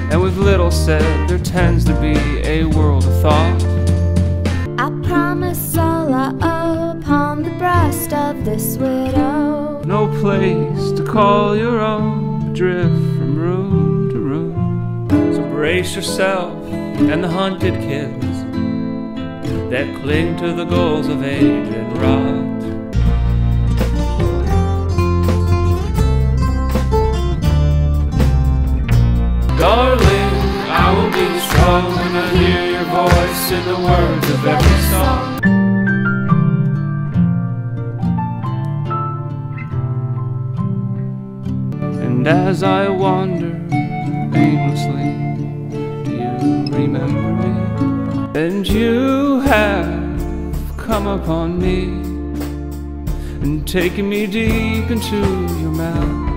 and with little said, there tends to be a world of thought. I promise all I owe upon the breast of this widow. No place to call your own, drift from room to room. So brace yourself and the hunted kids that cling to the goals of age and rot. Darling, I will be strong when I hear your voice in the words of every song. And as I wander aimlessly, do you remember me? And you have come upon me and taken me deep into your mouth.